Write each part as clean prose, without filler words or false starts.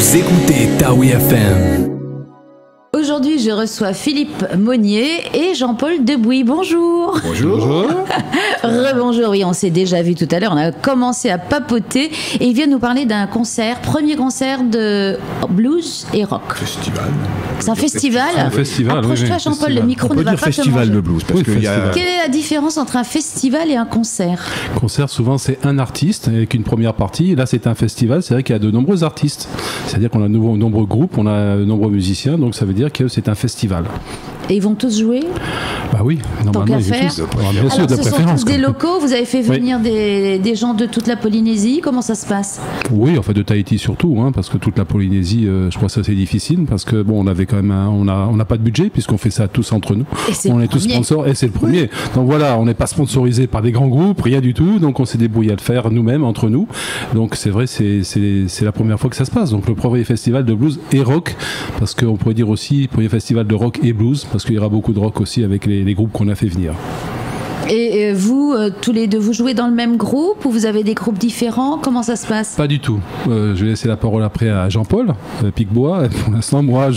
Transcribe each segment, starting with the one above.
Vous écoutez Taoui FM. Aujourd'hui, je reçois Philippe Monnier et Jean-Paul Debouy. Bonjour. Bonjour. Rebonjour, oui, on s'est déjà vu tout à l'heure. On a commencé à papoter et il vient nous parler d'un concert, premier concert de blues et rock. Festival. C'est un festival. Un festival. Approche-toi, oui, Jean-Paul, le micro On ne peut va dire pas te festival manger. de blues parce Oui, qu'il y a. festival. Quelle est la différence entre un festival et un concert? Concert, souvent, c'est un artiste avec une première partie. Là, c'est un festival. C'est vrai qu'il y a de nombreux artistes. C'est-à-dire qu'on a de nombreux groupes, on a de nombreux musiciens. Donc, ça veut dire que c'est un festival. Et ils vont tous jouer? Bah oui, normalement, qu'à ils faire. tous. Bien sûr, Alors, de ce sont préférence. tous des quoi. locaux. Vous avez fait venir des gens de toute la Polynésie. Comment ça se passe? Oui, enfin de Tahiti surtout, hein, parce que toute la Polynésie, je crois que ça c'est difficile, parce que bon, on avait quand même, on n'a pas de budget puisqu'on fait ça tous entre nous. Et c'est On le est tous premier. sponsors et c'est le premier. Oui. Donc voilà, on n'est pas sponsorisé par des grands groupes, rien du tout. Donc on s'est débrouillé à le faire nous-mêmes entre nous. Donc c'est vrai, c'est la première fois que ça se passe. Donc le premier festival de blues et rock, parce qu'on pourrait dire aussi premier festival de rock et blues, parce qu'il y aura beaucoup de rock aussi avec les groupes qu'on a fait venir. Et vous, tous les deux, vous jouez dans le même groupe ou vous avez des groupes différents? Comment ça se passe? Pas du tout. Je vais laisser la parole après à Jean-Paul Picbois. Pour l'instant, moi,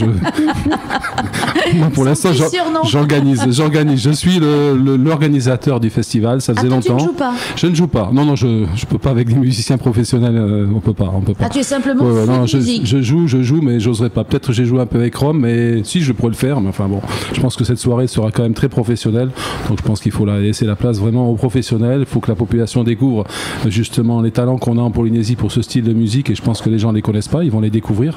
moi, pour l'instant, j'organise. Je suis l'organisateur du festival. Ça faisait longtemps. Tu ne joues pas? Je ne joue pas. Non, je peux pas avec des musiciens professionnels. On peut pas. Ah, tu es simplement non, musique. je joue, mais j'oserais pas. Peut-être j'ai joué un peu avec Rome, mais si je pourrais le faire. Mais enfin bon, je pense que cette soirée sera quand même très professionnelle. Donc je pense qu'il faut laisser la place vraiment aux professionnels. Il faut que la population découvre justement les talents qu'on a en Polynésie pour ce style de musique, et je pense que les gens ne les connaissent pas, ils vont les découvrir.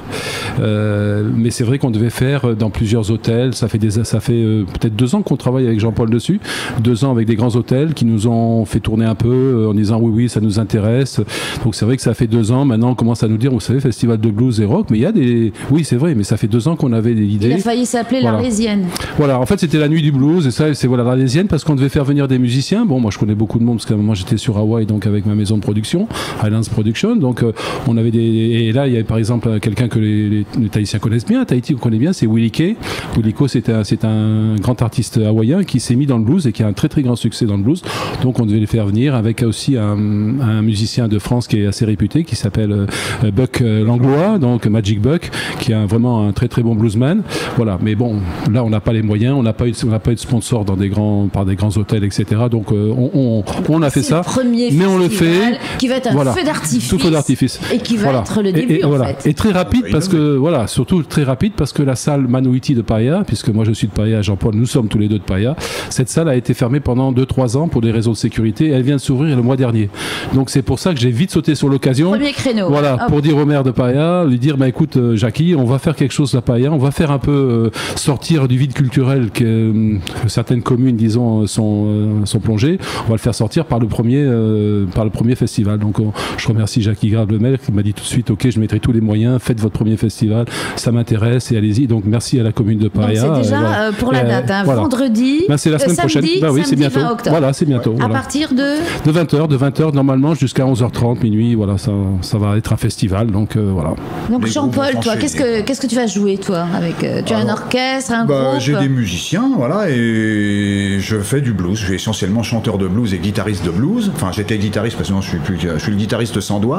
Mais c'est vrai qu'on devait faire dans plusieurs hôtels. Ça fait peut-être 2 ans qu'on travaille avec Jean-Paul dessus. 2 ans avec des grands hôtels qui nous ont fait tourner un peu en disant oui, ça nous intéresse. Donc c'est vrai que ça fait 2 ans. Maintenant, on commence à nous dire, vous savez, festival de blues et rock, mais il y a des... Oui, c'est vrai, mais ça fait 2 ans qu'on avait des idées. Il a failli s'appeler l'Arlésienne. Voilà, en fait, c'était la nuit du blues, et ça, c'est voilà, l'Arlésienne, parce qu'on devait faire venir des musiciens. Bon, moi, je connais beaucoup de monde, parce qu'à un moment, j'étais sur Hawaï, donc avec ma maison de production, Highlands Production. Donc, on avait des... Et là, il y avait par exemple quelqu'un que les Tahitiens connaissent bien. Tahiti, on connaît bien, c'est Willie Kay. Willie Kay, c'est un grand artiste hawaïen qui s'est mis dans le blues et qui a un très très grand succès dans le blues. Donc, on devait les faire venir avec aussi un musicien de France qui est assez réputé, qui s'appelle Buck Langlois, donc Magic Buck, qui est vraiment un très très bon bluesman. Voilà, mais bon, là, on n'a pas les moyens, on n'a pas eu de sponsor par des grands hôtels, etc. Donc, on a fait ça, mais on le fait. Qui va être un feu d'artifice. Tout feu d'artifice. Et qui va être le début, en fait. Et très rapide, parce que, voilà, surtout très rapide, parce que la salle Manuiti de Paia, puisque moi je suis de Paia, Jean-Paul, nous sommes tous les deux de Paia, cette salle a été fermée pendant 2-3 ans pour des raisons de sécurité, et elle vient de s'ouvrir le mois dernier. Donc c'est pour ça que j'ai vite sauté sur l'occasion. Premier créneau. Voilà, pour dire au maire de Paia, lui dire, bah écoute, Jackie, on va faire quelque chose à Paia, on va faire un peu sortir du vide culturel que certaines communes, disons, sont plongées. On va le faire sortir par le premier festival. Donc je remercie Jackie Grave, le maire, qui m'a dit tout de suite, ok, je mettrai tous les moyens, faites votre premier festival, ça m'intéresse et allez-y. Donc merci à la commune de Paia. Donc c'est déjà pour la date, hein, voilà. Vendredi. Ben, c'est la semaine prochaine. Ben oui, c'est bientôt. 20 octobre. Voilà, c'est bientôt. À partir de 20h normalement jusqu'à 11h30 minuit. Voilà, ça va être un festival. Donc voilà. Donc Jean-Paul, toi, qu'est-ce que tu vas jouer toi avec tu as un orchestre, un groupe? J'ai des musiciens, voilà, et je fais du blues. Je suis essentiellement chanteur de blues et guitariste de blues. Enfin, j'étais guitariste parce que maintenant je suis le guitariste sans doigts.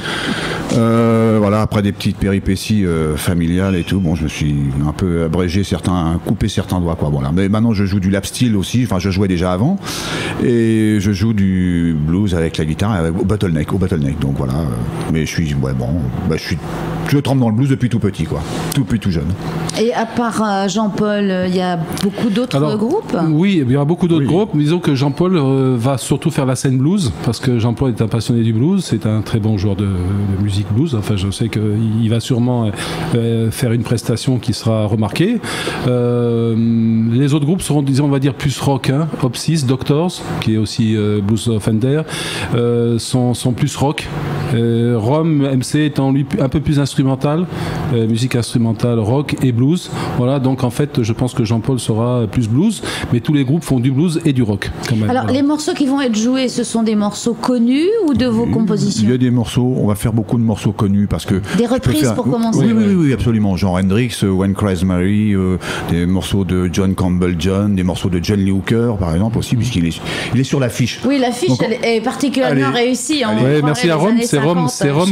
Voilà, après des petites péripéties familiales et tout, bon, je me suis un peu coupé certains doigts, quoi. Voilà. Mais maintenant, je joue du lap steel aussi. Enfin, je jouais déjà avant, et je joue du blues avec la guitare, au bottleneck. Donc voilà. Mais je trempe dans le blues depuis tout petit, quoi. Depuis tout jeune. Et à part Jean-Paul, il y a beaucoup d'autres groupes? Oui, il y aura beaucoup d'autres groupes. Mais disons que Jean-Paul va surtout faire la scène blues, parce que Jean-Paul est un passionné du blues. C'est un très bon joueur de musique blues. Enfin, je sais qu'il va sûrement faire une prestation qui sera remarquée. Les autres groupes seront, disons, on va dire plus rock, hein. Opsis, Doctors, qui est aussi Blues Offender, sont plus rock. Rome, MC étant lui un peu plus instrumental, musique instrumentale, rock et blues. blues. Voilà, donc en fait, je pense que Jean-Paul sera plus blues, mais tous les groupes font du blues et du rock quand même. Alors, les morceaux qui vont être joués, ce sont des morceaux connus ou de vos compositions? Il y a des morceaux, on va faire beaucoup de morceaux connus parce que... Des reprises pour commencer? Oui, absolument. Genre Hendrix, When Cries Mary, des morceaux de John Campbell John, des morceaux de John Lee Hooker, par exemple, aussi, puisqu'il est sur l'affiche. Oui, l'affiche est particulièrement réussie. Ouais, merci à Rome. C'est Rome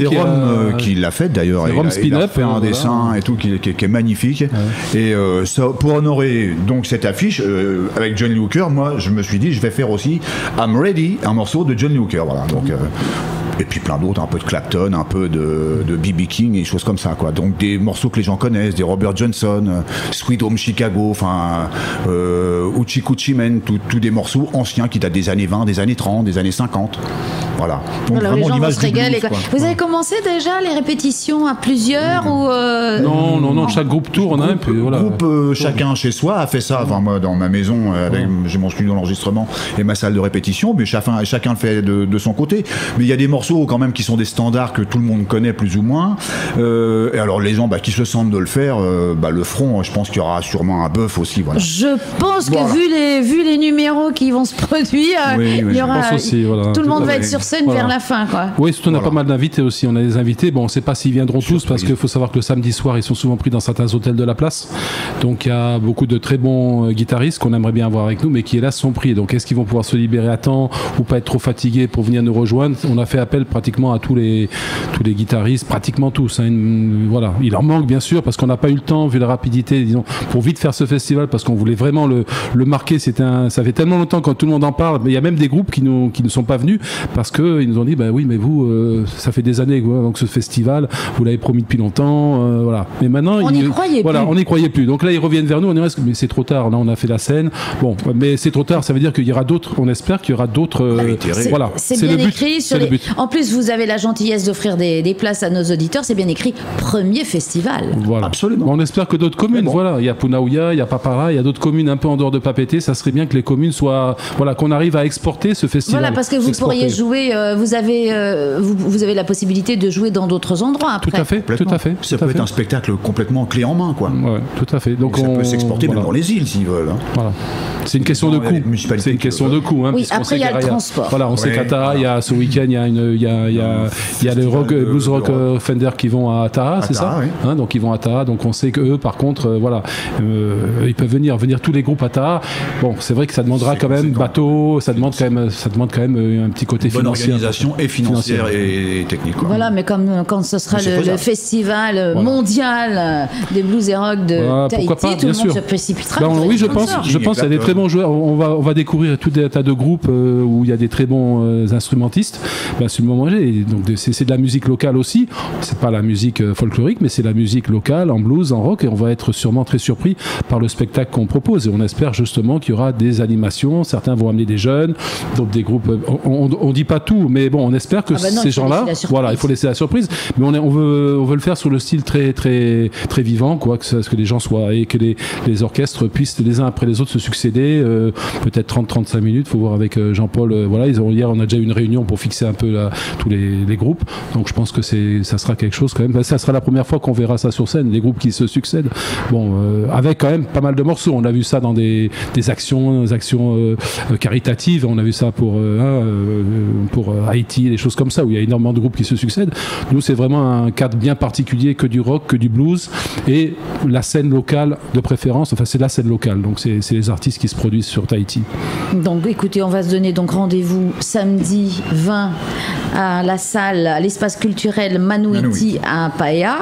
qui l'a fait d'ailleurs. Il a fait un dessin et tout qui est magnifique. Ouais. Et ça, pour honorer donc cette affiche avec John Lee Hooker, moi je me suis dit je vais faire aussi I'm Ready, un morceau de John Lee Hooker. Voilà. Donc et puis plein d'autres, un peu de Clapton, un peu de B.B. King et des choses comme ça, quoi. Donc des morceaux que les gens connaissent, des Robert Johnson, Sweet Home Chicago, enfin Hoochie Coochie Man, tous des morceaux anciens qui datent des années 20, des années 30, des années 50. Voilà. Donc voilà, vraiment l'image du blues. Vous avez commencé déjà les répétitions à plusieurs ou Non, chaque groupe tourne. Hein, groupe chacun chez soi a fait ça. Enfin moi dans ma maison, j'ai mon studio d'enregistrement et ma salle de répétition, mais chacun le fait de son côté. Mais il y a des morceaux quand même qui sont des standards que tout le monde connaît plus ou moins. Et alors les gens qui se sentent de le faire, le feront. Je pense qu'il y aura sûrement un bœuf aussi. Voilà. Je pense que vu les numéros qui vont se produire, il y aura aussi, tout le monde va être sur scène vers la fin, quoi. Oui, surtout on a pas mal d'invités aussi. On a des invités. Bon, on ne sait pas s'ils viendront tous parce qu'il faut savoir que le samedi soir ils sont souvent pris dans certains hôtels de la place. Donc il y a beaucoup de très bons guitaristes qu'on aimerait bien avoir avec nous, mais qui hélas sont pris. Donc est-ce qu'ils vont pouvoir se libérer à temps ou pas être trop fatigués pour venir nous rejoindre? On a fait appel pratiquement à tous les guitaristes, pratiquement tous. Voilà, il en manque bien sûr parce qu'on n'a pas eu le temps vu la rapidité, disons, pour vite faire ce festival parce qu'on voulait vraiment le marquer. Ça fait tellement longtemps quand tout le monde en parle, mais il y a même des groupes qui ne sont pas venus parce que ils nous ont dit oui, mais vous, ça fait des années donc ce festival, vous l'avez promis depuis longtemps, voilà. Mais maintenant on n'y croyait plus. Donc là ils reviennent vers nous, mais c'est trop tard. Là on a fait la scène. Bon, mais c'est trop tard. Ça veut dire qu'il y aura d'autres. On espère qu'il y aura d'autres. Voilà. C'est bien écrit sur les. En plus, vous avez la gentillesse d'offrir des places à nos auditeurs. C'est bien écrit premier festival. Voilà. Absolument. On espère que d'autres communes. Voilà. Il y a Punaouia, il y a Papara, il y a d'autres communes un peu en dehors de Papeete. Ça serait bien que les communes soient. Voilà, qu'on arrive à exporter ce festival. Voilà, parce que vous pourriez jouer. Vous avez la possibilité de jouer dans d'autres endroits après. Tout à fait. Ça peut être un spectacle complètement clé en main, quoi. Ouais, tout à fait. Donc ça peut s'exporter même dans les îles s'ils veulent. Hein. Voilà. C'est une question de coût. C'est une question de coût. Oui, après il y a le transport. Voilà, on sait qu'à Taha, il y a ce week-end, il y a les Blues Rock Fender qui vont à Taha, c'est ça, oui. Donc ils vont à Taha. Donc on sait qu'eux, par contre, ils peuvent venir tous les groupes à Taha. Bon, c'est vrai que ça demandera quand même bateau, ça demande quand même un petit côté financier. Bonne organisation et financière et technique. Quoi. Voilà, mais quand ce sera le festival mondial des blues et rock de Tahiti, tout le monde se précipitera. Oui, je pense qu'il y a des très bons joueurs. On va découvrir tout un tas de groupes où il y a des très bons instrumentistes. C'est le moment G. Donc c'est de la musique locale aussi. C'est pas la musique folklorique, mais c'est la musique locale en blues, en rock, et on va être sûrement très surpris par le spectacle qu'on propose. Et on espère justement qu'il y aura des animations. Certains vont amener des jeunes, d'autres des groupes. On dit pas tout, mais bon, on espère que ces gens-là, voilà, il faut laisser la surprise. Mais on veut le faire sur le style très très très vivant, quoi, que les gens soient et que les orchestres puissent les uns après les autres se succéder. Peut-être 30-35 minutes. Faut voir avec Jean-Paul. Hier, on a déjà eu une réunion pour fixer un peu tous les groupes. Donc je pense que ça sera quelque chose quand même. Ça sera la première fois qu'on verra ça sur scène, les groupes qui se succèdent. Bon, avec quand même pas mal de morceaux. On a vu ça dans des actions caritatives. On a vu ça pour Haïti, des choses comme ça, où il y a énormément de groupes qui se succèdent. Nous, c'est vraiment un cadre bien particulier, que du rock, que du blues, et la scène locale de préférence. Enfin, c'est la scène locale. Donc c'est les artistes qui se produisent sur Tahiti. Donc écoutez, on va se donner donc rendez-vous samedi 20 à la salle, à l'espace culturel Manuiti à Paea.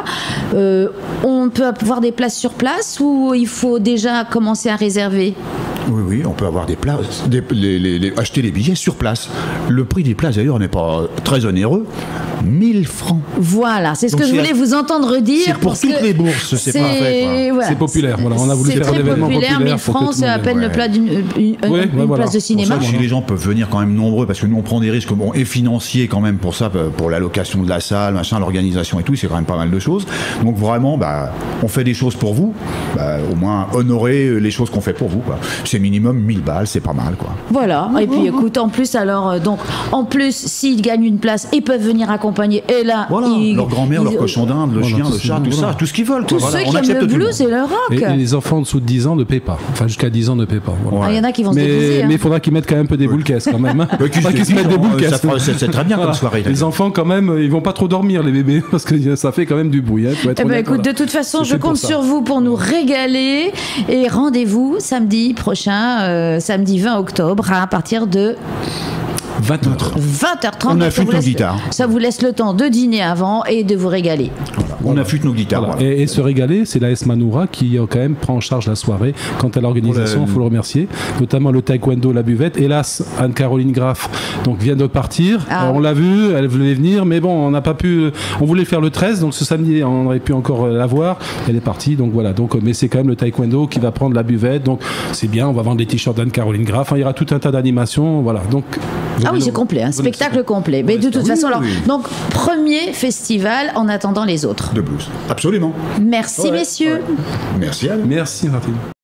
On peut avoir des places sur place ou il faut déjà commencer à réserver? Oui, on peut avoir des places, acheter les billets sur place. Le prix des places d'ailleurs n'est pas très onéreux, 1000 francs. Voilà, c'est ce que je voulais vous entendre dire. C'est pour toutes les bourses, c'est pas fait. Voilà, c'est populaire, voilà, on a voulu faire un événement populaire. 1000 francs, c'est à peine le plat d'une place de cinéma. Si les gens peuvent venir quand même nombreux, parce que nous on prend des risques et financiers quand même pour ça, pour la location de la salle, l'organisation et tout, c'est quand même pas mal de choses. Donc vraiment, on fait des choses pour vous, au moins honorer les choses qu'on fait pour vous, quoi. C'est minimum 1000 balles, c'est pas mal, quoi. Voilà, et puis écoute, en plus, s'ils gagnent une place, ils peuvent venir accompagner accompagner. Et là, Voilà, leur grand-mère, leur cochon d'Inde, le chien, le chat, tout ça, tout ce qu'ils veulent. Tous Voilà, ceux on qui aiment accepte le tout blues monde. et le rock. Et les enfants en dessous de 10 ans ne paient pas. Enfin, jusqu'à 10 ans ne paient pas. Voilà. Ah, il y en a qui vont se déguiser. Mais il faudra qu'ils mettent quand même un peu des boules caisses quand même. Hein. Faudra qu'ils se mettent des boules caisses. C'est très bien comme soirée. Les enfants quand même, ils vont pas trop dormir les bébés parce que ça fait quand même du bruit. Hein, faut être Eh ben, honnête, écoute, voilà. de toute façon, C'est je fait pour compte ça. sur vous pour nous régaler. Et rendez-vous samedi prochain, samedi 20 octobre, à partir de 20h. 20h30. On Donc, affûte nos guitares. Ça vous laisse le temps de dîner avant et de vous régaler. On affûte nos guitares. Voilà. Voilà. Et se régaler, c'est la S Manoura qui quand même prend en charge la soirée. Quant à l'organisation, il faut le remercier, notamment le taekwondo, la buvette. Hélas, Anne-Caroline Graff donc, vient de partir. Ah. On l'a vu, elle voulait venir, mais bon, on n'a pas pu. On voulait faire le 13, donc ce samedi, on aurait pu encore la voir. Elle est partie, donc voilà. Donc, mais c'est quand même le taekwondo qui va prendre la buvette, donc c'est bien. On va vendre des t-shirts d'Anne-Caroline Graff. Il y aura tout un tas d'animations, voilà. Donc. Ah oui, c'est complet, un spectacle complet. Mais de toute façon, alors, oui. donc, premier festival en attendant les autres. De blues. Absolument. Merci, messieurs. Merci à vous. Merci, Martine.